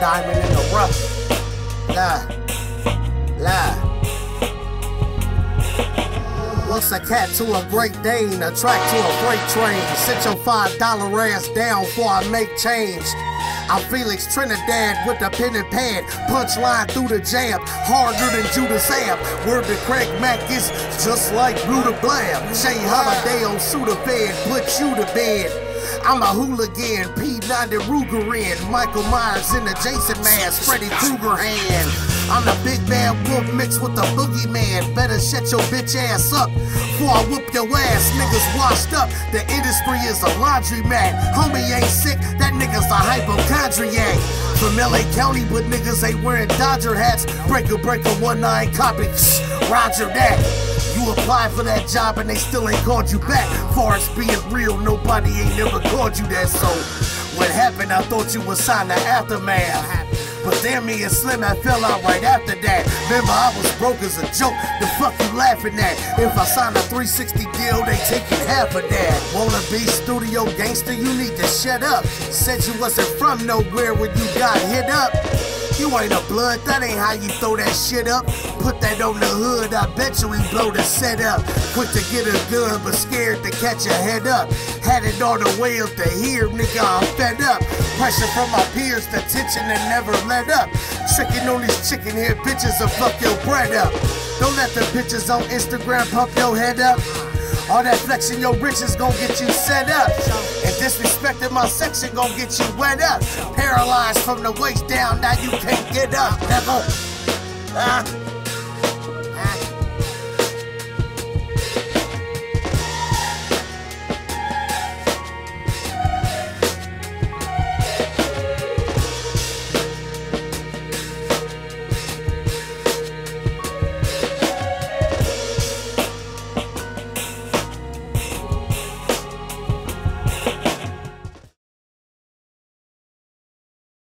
diamond in the rough. Lie. What's a cat to a Great Dane, a track to a freight train? Sit your $5 ass down before I make change. I'm Felix Trinidad with the pen and pad, punchline through the jab, harder than Judas Ab. Word to Craig Mack is just like Blue to Blab. Shay Holiday on Sudafed, put you to bed. I'm a hooligan, P90 Ruger in, Michael Myers in the Jason mask, Freddy Krueger hand. I'm the big bad wolf mixed with the boogeyman. Better shut your bitch ass up before I whoop your ass. Niggas washed up, the industry is a laundromat. Homie ain't sick, that nigga's a hypochondriac. From LA County, but niggas ain't wearing Dodger hats. Breaker, 1-9 copy, roger that. You applied for that job and they still ain't called you back. Far as being real, nobody ain't never called you that. So what happened? I thought you was signed to Aftermath. But damn, me and Slim, I fell out right after that. Remember, I was broke as a joke. The fuck you laughing at? If I sign a 360 deal, they taking half of that. Wanna be studio gangster? You need to shut up. Said you wasn't from nowhere when you got hit up. You ain't a blood, that ain't how you throw that shit up. Put that on the hood, I bet you he blow the set up. Quick to get a gun, but scared to catch a head up. Had it all the way up to here, nigga, I'm fed up. Pressure from my peers, the tension that never let up. Tricking on these chicken head bitches to fuck your bread up. Don't let the bitches on Instagram pump your head up. All that flexing your riches gon' get you set up. And disrespecting my section gon' get you wet up. Paralyzed from the waist down, now you can't get up. Never.